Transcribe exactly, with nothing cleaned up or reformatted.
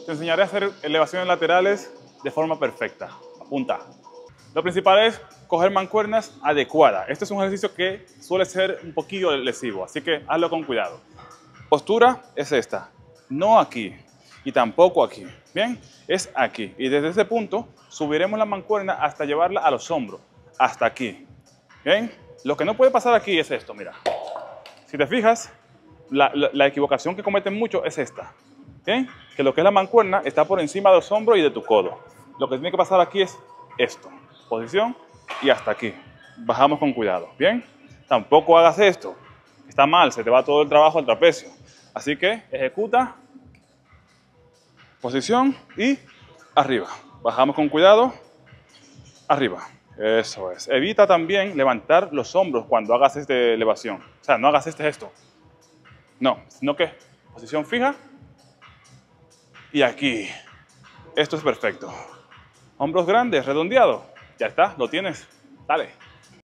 te enseñaré a hacer elevaciones laterales de forma perfecta. Apunta. Lo principal es coger mancuernas adecuadas. Este es un ejercicio que suele ser un poquillo lesivo, así que hazlo con cuidado. Postura es esta, no aquí y tampoco aquí. Bien, es aquí. Y desde ese punto subiremos la mancuerna hasta llevarla a los hombros, hasta aquí. Bien, lo que no puede pasar aquí es esto, mira. Si te fijas, la, la, la equivocación que cometen muchos es esta. Bien, que lo que es la mancuerna está por encima de los hombros y de tu codo. Lo que tiene que pasar aquí es esto. Posición y hasta aquí. Bajamos con cuidado. Bien, tampoco hagas esto. Está mal, se te va todo el trabajo al trapecio. Así que ejecuta, posición y arriba. Bajamos con cuidado, arriba. Eso es. Evita también levantar los hombros cuando hagas esta elevación. O sea, no hagas este gesto. No, sino que posición fija y aquí. Esto es perfecto. Hombros grandes, redondeados. Ya está, lo tienes. Dale.